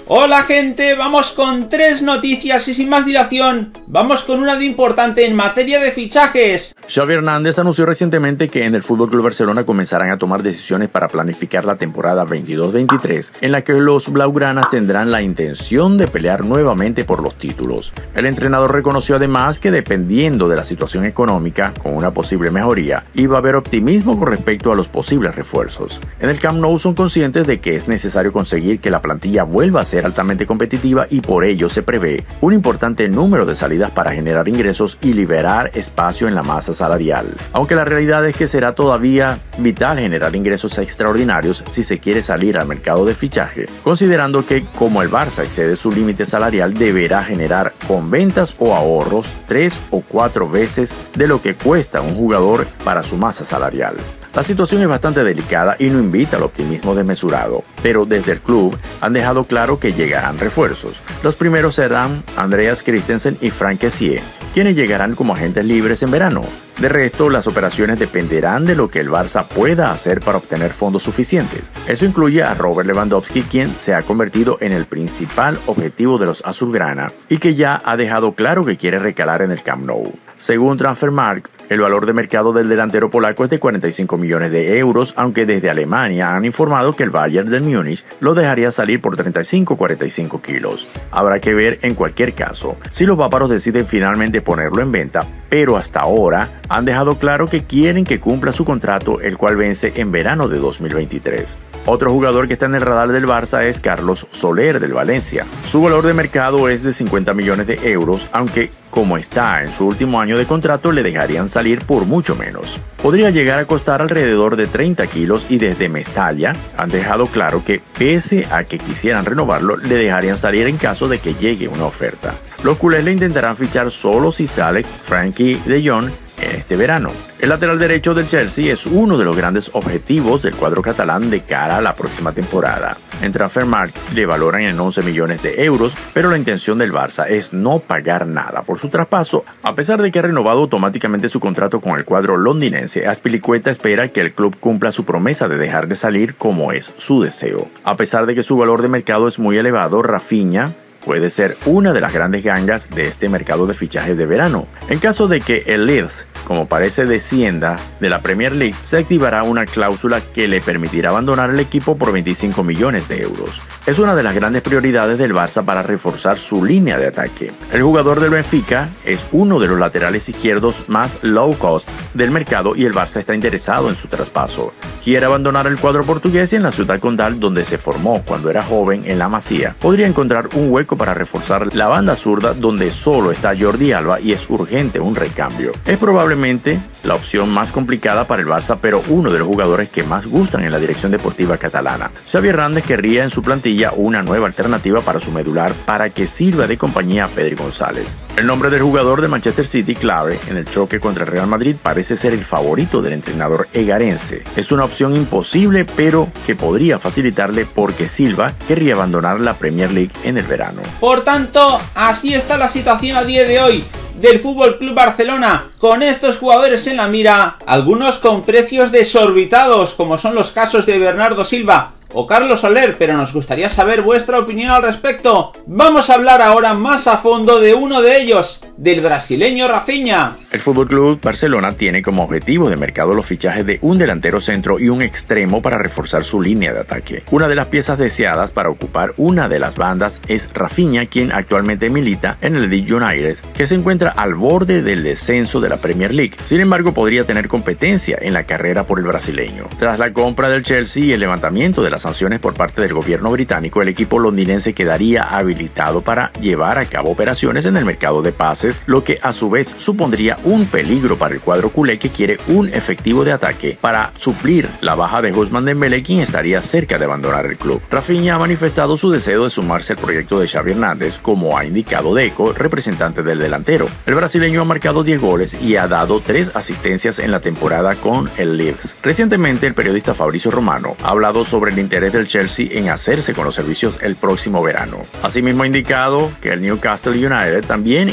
Hola gente, vamos con 3 noticias y sin más dilación, vamos con una de importante en materia de fichajes. Xavi Hernández anunció recientemente que en el FC Barcelona comenzarán a tomar decisiones para planificar la temporada 22-23, en la que los blaugranas tendrán la intención de pelear nuevamente por los títulos. El entrenador reconoció además que dependiendo de la situación económica, con una posible mejoría, iba a haber optimismo con respecto a los posibles refuerzos. En el Camp Nou son conscientes de que es necesario conseguir que la plantilla vuelva a ser altamente competitiva y por ello se prevé un importante número de salidas para generar ingresos y liberar espacio en la masa salarial. Aunque la realidad es que será todavía vital generar ingresos extraordinarios si se quiere salir al mercado de fichaje, considerando que como el Barça excede su límite salarial deberá generar con ventas o ahorros 3 o 4 veces de lo que cuesta un jugador para su masa salarial. La situación es bastante delicada y no invita al optimismo desmesurado, pero desde el club han dejado claro que llegarán refuerzos. Los primeros serán Andreas Christensen y Franck Kessié, quienes llegarán como agentes libres en verano. De resto, las operaciones dependerán de lo que el Barça pueda hacer para obtener fondos suficientes. Eso incluye a Robert Lewandowski, quien se ha convertido en el principal objetivo de los azulgrana y que ya ha dejado claro que quiere recalar en el Camp Nou. Según Transfermarkt, el valor de mercado del delantero polaco es de 45 millones de euros, aunque desde Alemania han informado que el Bayern de Múnich lo dejaría salir por 35-45 kilos. Habrá que ver en cualquier caso si los bávaros deciden finalmente ponerlo en venta, pero hasta ahora han dejado claro que quieren que cumpla su contrato, el cual vence en verano de 2023. Otro jugador que está en el radar del Barça es Carlos Soler del Valencia. Su valor de mercado es de 50 millones de euros, aunque como está en su último año de contrato le dejarían salir por mucho menos. Podría llegar a costar alrededor de 30 kilos y desde Mestalla han dejado claro que pese a que quisieran renovarlo, le dejarían salir en caso de que llegue una oferta. Los culés le intentarán fichar solo si sale Frenkie de Jong en este verano. El lateral derecho del Chelsea es uno de los grandes objetivos del cuadro catalán de cara a la próxima temporada. En Transfermarkt le valoran en 11 millones de euros, pero la intención del Barça es no pagar nada por su traspaso. A pesar de que ha renovado automáticamente su contrato con el cuadro londinense, Azpilicueta espera que el club cumpla su promesa de dejar de salir como es su deseo. A pesar de que su valor de mercado es muy elevado, Rafinha puede ser una de las grandes gangas de este mercado de fichajes de verano. En caso de que el Leeds, como parece, descienda de la Premier League, se activará una cláusula que le permitirá abandonar el equipo por 25 millones de euros. Es una de las grandes prioridades del Barça para reforzar su línea de ataque. El jugador del Benfica es uno de los laterales izquierdos más low cost del mercado y el Barça está interesado en su traspaso. Quiere abandonar el cuadro portugués y en la ciudad condal donde se formó cuando era joven en la Masía, podría encontrar un hueco para reforzar la banda zurda donde solo está Jordi Alba y es urgente un recambio. Es probablemente la opción más complicada para el Barça, pero uno de los jugadores que más gustan en la dirección deportiva catalana. Xavi Hernández querría en su plantilla una nueva alternativa para su medular para que sirva de compañía a Pedri González. El nombre del jugador de Manchester City clave en el choque contra el Real Madrid parece ser el favorito del entrenador egarense. Es una opción imposible, pero que podría facilitarle porque Silva querría abandonar la Premier League en el verano. Por tanto, así está la situación a día de hoy del FC Barcelona, con estos jugadores en la mira, algunos con precios desorbitados, como son los casos de Bernardo Silva o Carlos Soler, pero nos gustaría saber vuestra opinión al respecto. Vamos a hablar ahora más a fondo de uno de ellos, del brasileño Rafinha. El FC Barcelona tiene como objetivo de mercado los fichajes de un delantero centro y un extremo para reforzar su línea de ataque. Una de las piezas deseadas para ocupar una de las bandas es Rafinha, quien actualmente milita en el Leeds United, que se encuentra al borde del descenso de la Premier League. Sin embargo, podría tener competencia en la carrera por el brasileño. Tras la compra del Chelsea y el levantamiento de las sanciones por parte del gobierno británico, el equipo londinense quedaría habilitado para llevar a cabo operaciones en el mercado de pases, lo que a su vez supondría un peligro para el cuadro culé, que quiere un efectivo de ataque para suplir la baja de Ousmane Dembélé, quien estaría cerca de abandonar el club. Rafinha ha manifestado su deseo de sumarse al proyecto de Xavi Hernández, como ha indicado Deco, representante del delantero. El brasileño ha marcado 10 goles y ha dado 3 asistencias en la temporada con el Leeds. Recientemente, el periodista Fabrizio Romano ha hablado sobre el interés del Chelsea en hacerse con los servicios el próximo verano. Asimismo, ha indicado que el Newcastle United también estaría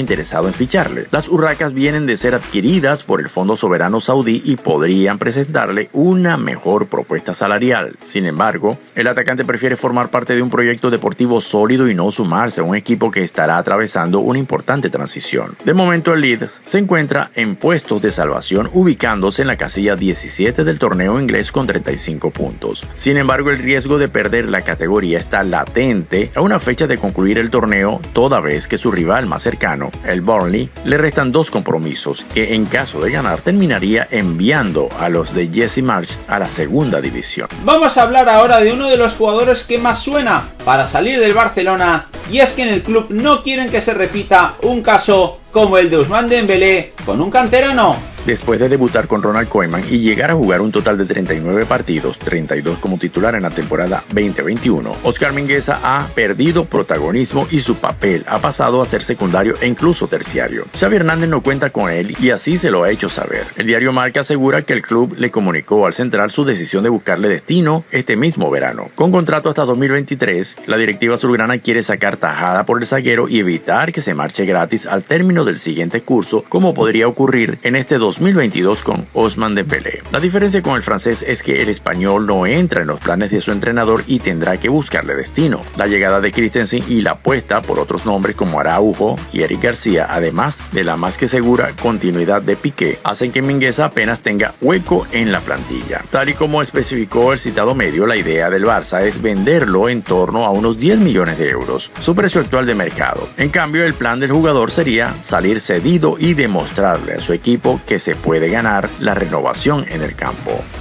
interesado en ficharle. Las urracas vienen de ser adquiridas por el Fondo Soberano Saudí y podrían presentarle una mejor propuesta salarial. Sin embargo, el atacante prefiere formar parte de un proyecto deportivo sólido y no sumarse a un equipo que estará atravesando una importante transición. De momento, el Leeds se encuentra en puestos de salvación, ubicándose en la casilla 17 del torneo inglés con 35 puntos. Sin embargo, el riesgo de perder la categoría está latente a una fecha de concluir el torneo, toda vez que su rival más cercano, el Burnley, le restan 2 compromisos que, en caso de ganar, terminaría enviando a los de Jesse Marsch a la segunda división. Vamos a hablar ahora de uno de los jugadores que más suena para salir del Barcelona, y es que en el club no quieren que se repita un caso como el de Ousmane Dembélé con un canterano. Después de debutar con Ronald Koeman y llegar a jugar un total de 39 partidos, 32 como titular en la temporada 2021, Óscar Mingueza ha perdido protagonismo y su papel ha pasado a ser secundario e incluso terciario. Xavi Hernández no cuenta con él y así se lo ha hecho saber. El diario Marca asegura que el club le comunicó al central su decisión de buscarle destino este mismo verano. Con contrato hasta 2023, la directiva azulgrana quiere sacar tajada por el zaguero y evitar que se marche gratis al término del siguiente curso, como podría ocurrir en este 2022 con Ousmane Dembélé. La diferencia con el francés es que el español no entra en los planes de su entrenador y tendrá que buscarle destino. La llegada de Christensen y la apuesta por otros nombres como Araujo y Eric García, además de la más que segura continuidad de Piqué, hacen que Mingueza apenas tenga hueco en la plantilla. Tal y como especificó el citado medio, la idea del Barça es venderlo en torno a unos 10 millones de euros, su precio actual de mercado. En cambio, el plan del jugador sería salir cedido y demostrarle a su equipo que se puede ganar la renovación en el campo.